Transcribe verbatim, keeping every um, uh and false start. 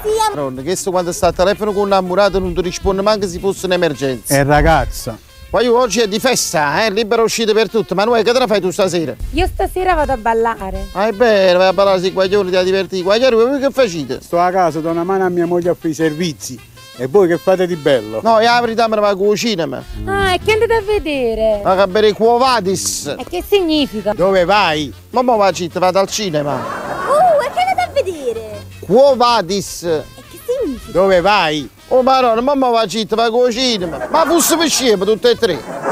sia. Non, che sto quando sta al telefono con un innamorato non ti risponde manco se fosse un'emergenza. È ragazza. Poi oggi è di festa, eh? Libera uscita per tutti. Manuel, che te la fai tu stasera? Io stasera vado a ballare. Ah, è bene, vai a ballare sui guaglioni, ti divertire. Guaglioni, voi che facete? Sto a casa, do una mano a mia moglie a fare i servizi. E voi che fate di bello? No, io la verità me ne vado a cucina, ma. Ah, e che andate a vedere? Ma che bere Quo Vadis. E che significa? Dove vai? Mamma va città, vado al cinema. Uh, e che andate a vedere? Quo Vadis. E che significa? Dove vai? Oh, ma no, mamma va città, va a cucina. Ma fosse per scemo tutte e tre.